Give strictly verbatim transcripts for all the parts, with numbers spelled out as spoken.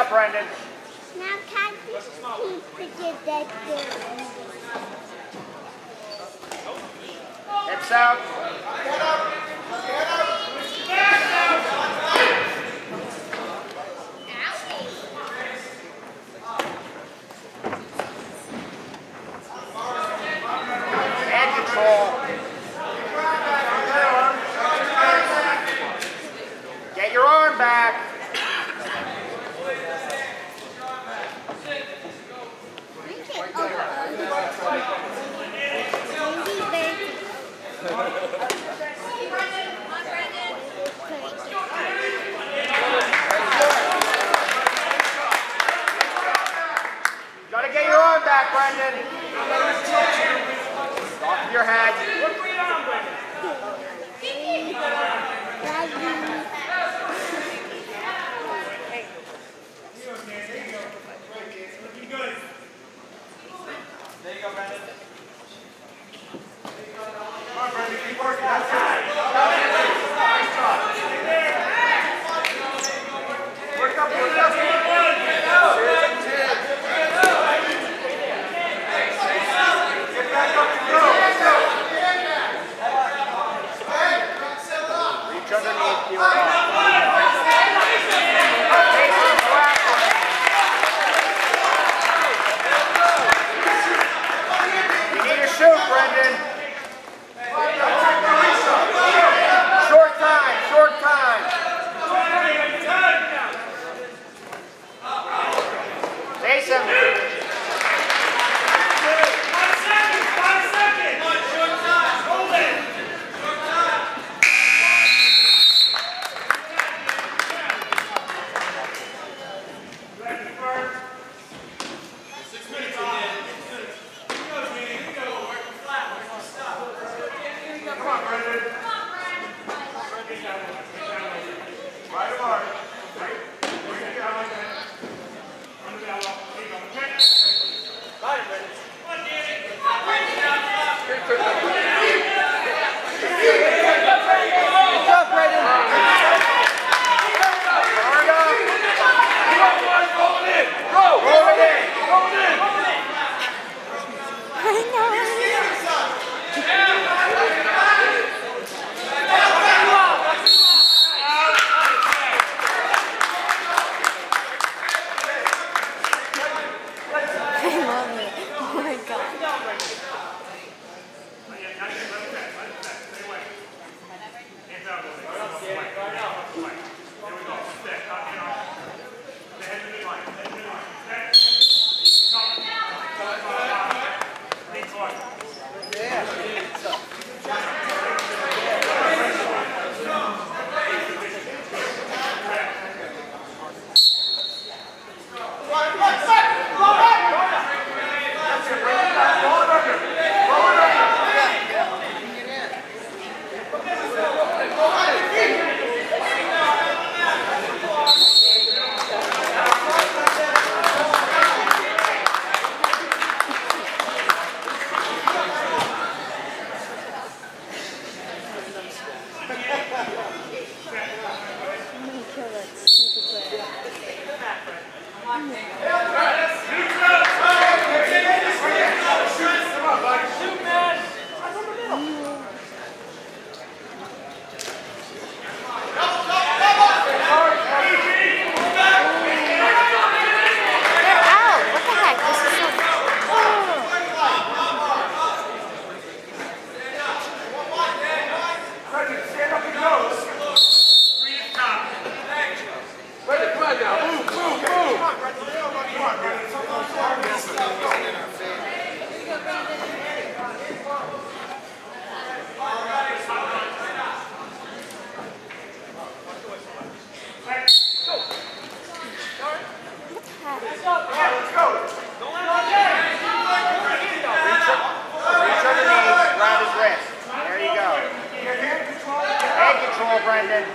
out, Brendan. Now can't this keep the dead Hips out. Get up. Get up. Hand control. Get your arm back. Gotta get your arm back, Brendan. Off your head. Look for your arm, Brendan. There you go, Brendan. Come on, Brendan, keep working. That's it. Nice job. Work up, work up. Get back up and go. Let's go. Reach underneath your arm. Face flat. You need to shoot, Brendan. Short time, short time. Face him. Five seconds, five seconds. Short time. Hold it. Short time. Ready first. Six minutes in there. Here we go, Jimmy. Here we go. Working flat. Working stop. Come on, Brendan. Right of arm. Right. Bring it down like that. Run it down low. There you go. Okay. Got it, Brendan. Come on, Danny. Come on, Brendan. Good job, Brendan. Hurry up. Roll it in. Roll. Roll it in. Roll it in. I know. I love it. Oh my god. Brendan.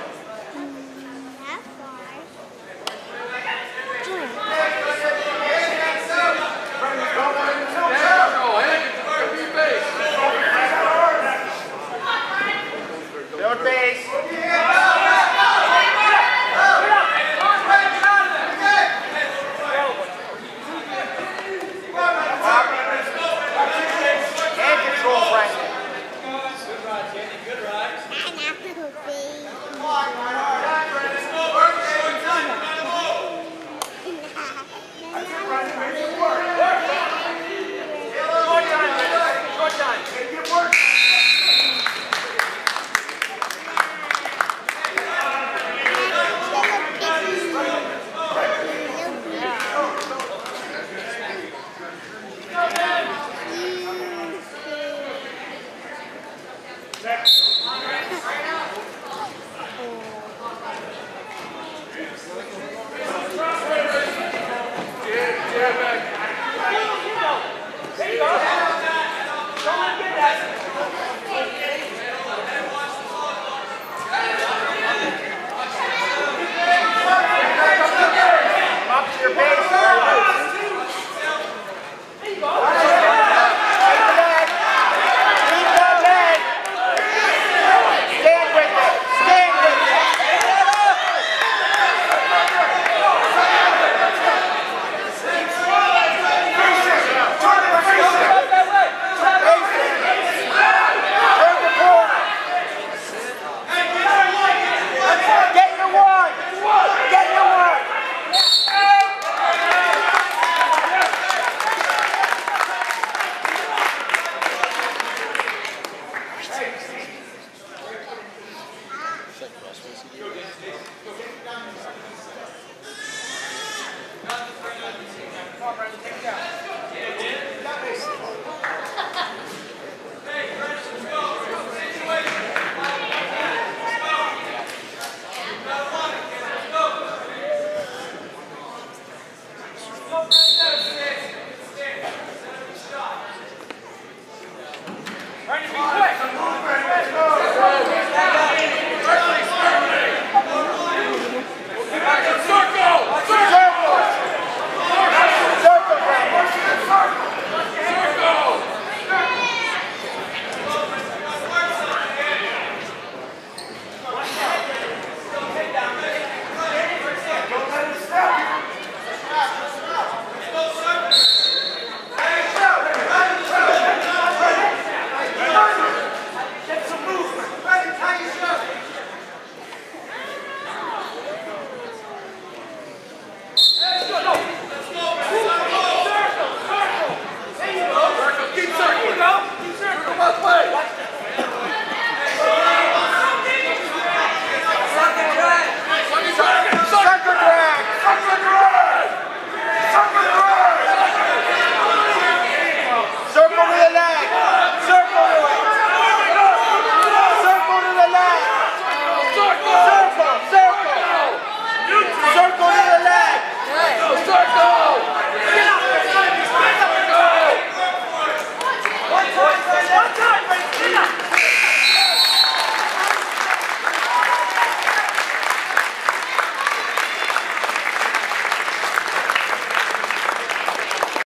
Build base. Let's go!